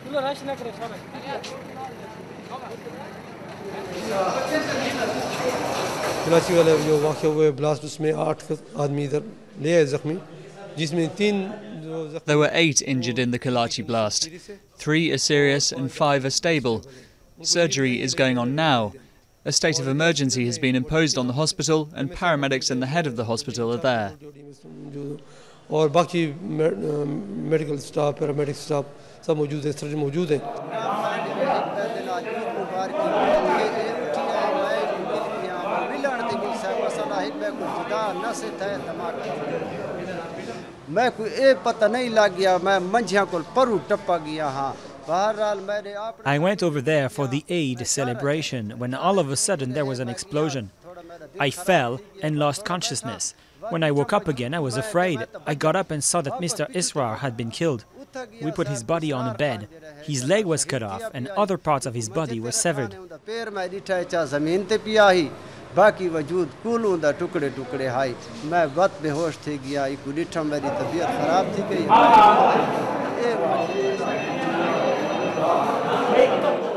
कराची वाले जो वाक़या हुए ब्लास्ट उसमें 8 आदमी इधर ले आए ज़ख्मी जिसमें 3 There were 8 injured in the Kalachi blast. 3 are serious and 5 are stable. Surgery is going on now. A state of emergency has been imposed on the hospital and paramedics and the head of the hospital are there. और बाकी medical staff paramedic staff सब मौजूद है surgeon मौजूद है मैं कोई ए पता नहीं लग गया मैं मंझिया को परू टप्पा गया हां I went over there for the Eid celebration when all of a sudden there was an explosion. I fell and lost consciousness. When I woke up again, I was afraid. I got up and saw that Mr. Israr had been killed. We put his body on a bed. His leg was cut off and other parts of his body were severed. बाकी वजूद कुलों दा टुकड़े टुकड़े high मैं बत बेहोश थी गया एक डिठम मेरी तबीयत खराब थी गई